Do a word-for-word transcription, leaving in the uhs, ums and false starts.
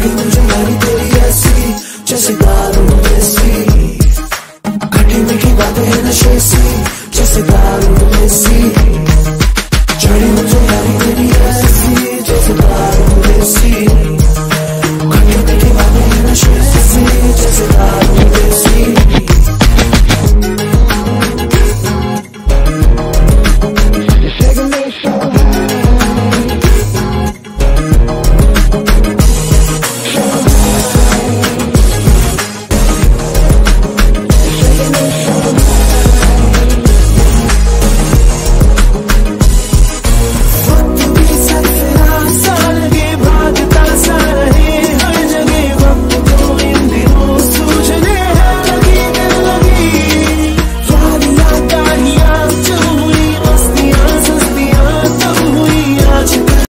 लगी मुझे यारी तेरी ऐसी जैसे दारू देसी, खट्टी मीठी बातें हैं नशे सी जैसे दारू देसी, चढ़ी मुझे